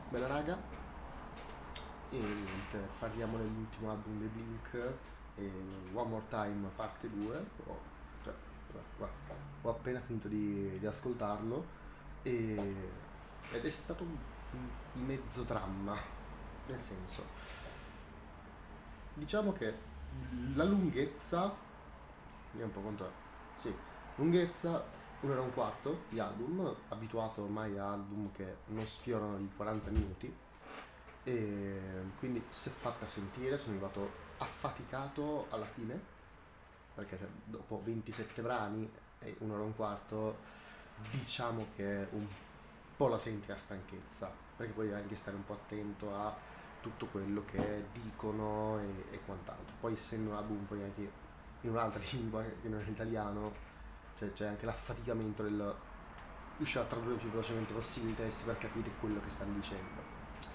Bella raga, e niente, parliamo dell'ultimo album dei Blink, e One More Time parte 2, cioè, ho appena finito di ascoltarlo e- ed è stato un mezzo dramma, nel senso, diciamo che la lunghezza, vediamo un po' quanto è, sì, lunghezza 1 ora e un quarto di album, abituato ormai a album che non sfiorano i 40 minuti, e quindi si è fatta sentire, sono arrivato affaticato alla fine, perché cioè, dopo 27 brani e 1 ora e un quarto, diciamo che un po' la senti la stanchezza, perché poi devi anche stare un po' attento a tutto quello che dicono e quant'altro. Poi essendo un album poi anche in un'altra lingua che non è l'italiano, cioè c'è anche l'affaticamento del riuscire a tradurre il più velocemente possibile i testi per capire quello che stanno dicendo.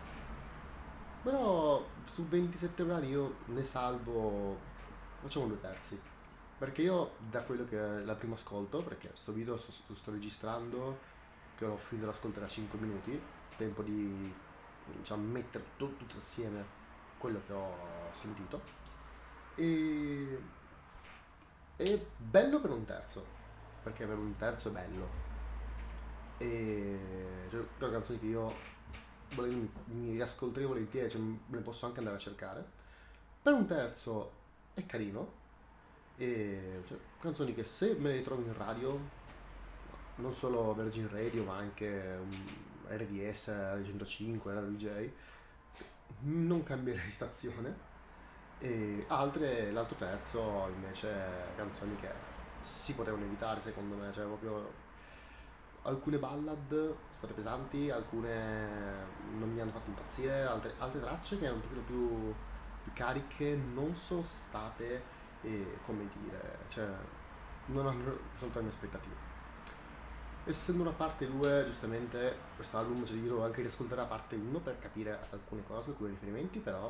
Però su 27 brani io ne salvo, facciamo 2 terzi. Perché io da quello che è la prima ascolto, perché sto video lo sto registrando, che ho finito l'ascolto da 5 minuti, tempo di diciamo, mettere tutto assieme quello che ho sentito. E è bello per un terzo, perché per un terzo è bello. E cioè, sono canzoni che io mi riascolterei volentieri, cioè, me le posso anche andare a cercare. Per un terzo è carino, e cioè, canzoni che se me le ritrovo in radio, non solo Virgin Radio ma anche RDS, Radio 105, Radio DJ, non cambierei stazione. E altre, l'altro terzo invece canzoni che si potevano evitare secondo me, cioè proprio alcune ballad state pesanti, alcune non mi hanno fatto impazzire, altre tracce che erano un pochino più cariche non sono state, come dire, cioè non hanno risolto le mie aspettative. Essendo una parte 2, giustamente quest'album, cioè, io devo anche riascoltare la parte 1 per capire alcune cose, alcuni riferimenti, però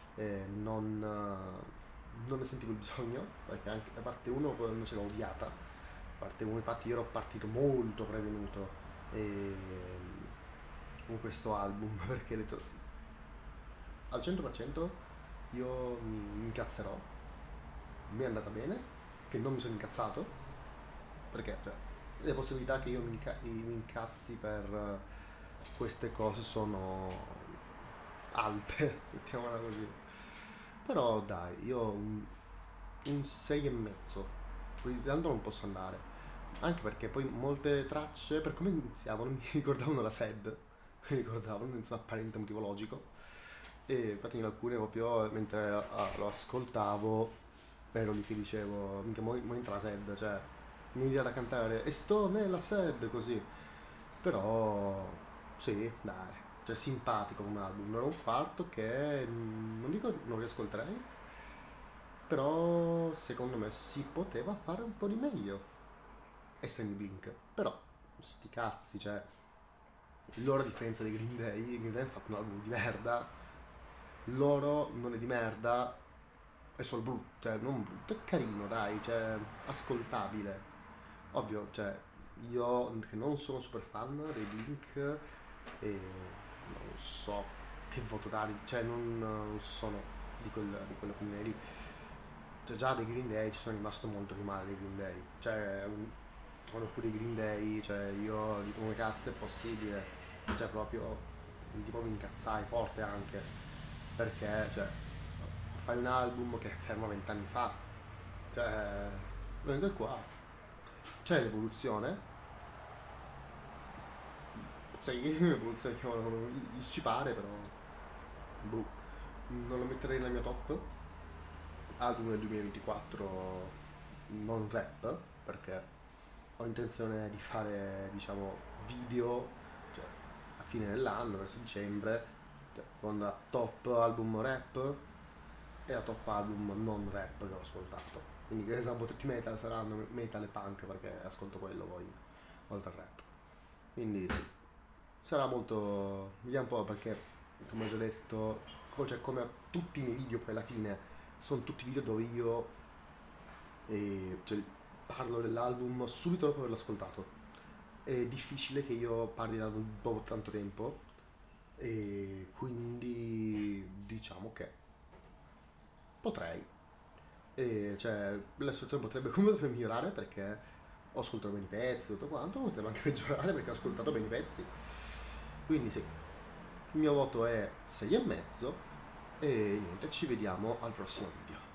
non ne sentivo il bisogno, perché anche la parte 1 invece l'ho odiata. La parte 1 infatti io ero partito molto prevenuto e, con questo album, perché ho detto al 100% io mi incazzerò, mi è andata bene, che non mi sono incazzato, perché cioè, le possibilità che io mi incazzi per queste cose sono alte, mettiamola così. Però dai, io un 6 e mezzo, poi tanto non posso andare. Anche perché poi molte tracce, per come iniziavano, mi ricordavano la SED, mi ricordavano senza apparente motivo logico. E infatti in alcune proprio mentre lo ascoltavo ero lì che dicevo, mica mo entra la SED, cioè mi viene da cantare e sto nella SED così. Però sì, dai, cioè simpatico come album, 1 ora e un quarto che non dico non riascolterei, però secondo me si poteva fare un po' di meglio essendo i Blink. Però sti cazzi, cioè loro a differenza dei Green Day, i Green Day hanno fatto un album di merda, loro non è di merda, è solo brutto, cioè non brutto, è carino, dai, cioè ascoltabile. Ovvio, cioè io che non sono super fan dei Blink e non so che voto dare, cioè non sono di quell'opinione lì. Cioè già dei Green Day ci sono rimasto molto più male dei Green Day, cioè quando fu dei Green Day, cioè io dico come cazzo è possibile, cioè proprio tipo mi incazzai forte anche, perché cioè fai un album che ferma 20 anni fa, cioè vengo qua, c'è l'evoluzione, sì, l'evoluzione chiamano come ci pare, però boh, non lo metterei nella mia top. Album del 2024 non rap, perché ho intenzione di fare, diciamo, video, cioè, a fine dell'anno, verso dicembre, cioè, con la top album rap e la top album non rap che ho ascoltato. Quindi che esempio tutti metal saranno metal e punk perché ascolto quello poi, oltre al rap. Quindi sì, sarà molto. Vediamo un po' perché, come ho già detto, cioè, come tutti i miei video poi alla fine sono tutti video dove io cioè, parlo dell'album subito dopo averlo ascoltato. È difficile che io parli dell'album dopo tanto tempo, e quindi diciamo che potrei. E cioè, la situazione potrebbe comunque migliorare perché ho ascoltato bene i pezzi, tutto quanto, potrebbe anche peggiorare perché ho ascoltato bene i pezzi. Quindi sì, il mio voto è 6 e mezzo e niente, ci vediamo al prossimo video.